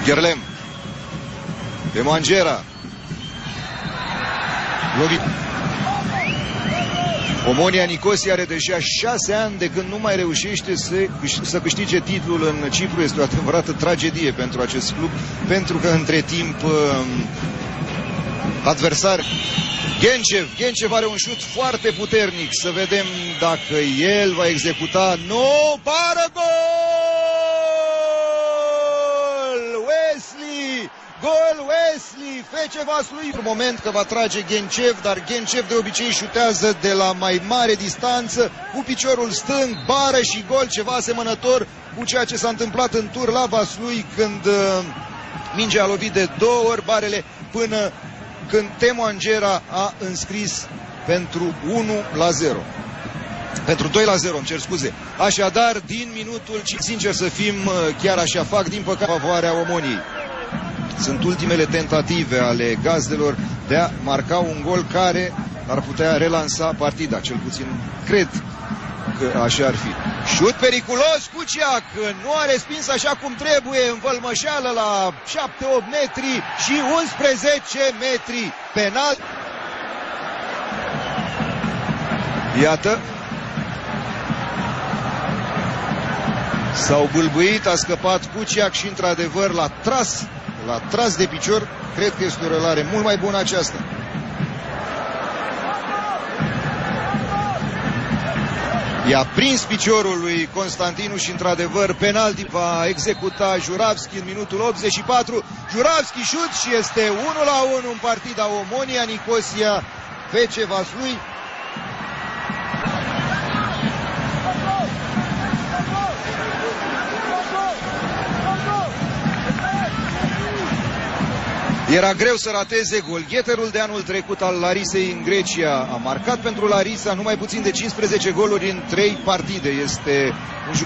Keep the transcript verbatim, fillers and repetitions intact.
Gherlem. Temo Angera. Lovit. Omonia Nicosia are deja șase ani de când nu mai reușește să, să câștige titlul în Cipru. Este o adevărată tragedie pentru acest club, pentru că între timp adversar Gencev, Gencev are un șut foarte puternic. Să vedem dacă el va executa. Nu, bară, gol! Wesley! Gol Wesley! F C Vaslui. Un moment că va trage Gencev, dar Gencev de obicei șutează de la mai mare distanță cu piciorul stâng, bară și gol, ceva asemănător cu ceea ce s-a întâmplat în tur la Vaslui când uh, mingea a lovit de două ori barele, până când Temo Angera a înscris pentru unu la zero. Pentru doi la zero, îmi cer scuze. Așadar, din minutul, sincer să fim, chiar așa fac, din păcate, favoarea Omoniei. Sunt ultimele tentative ale gazdelor de a marca un gol care ar putea relansa partida. Cel puțin cred că așa ar fi. Șut periculos, Cuciac nu a respins așa cum trebuie, învălmășeală la șapte opt metri și unsprezece metri. Penal. Iată. S-au bâlbâit, a scăpat Cuciac și într-adevăr l-a tras, l-a tras de picior. Cred că este o relare mult mai bună aceasta. I-a prins piciorul lui Constantinu și într-adevăr penalti va executa Juravski în minutul optzeci și patru. Juravski șut și este unu la unu în partida Omonia Nicosia F C Vaslui. Era greu să rateze golgheterul de anul trecut al Larisei în Grecia. A marcat pentru Larisa numai puțin de cincisprezece goluri în trei partide. Este un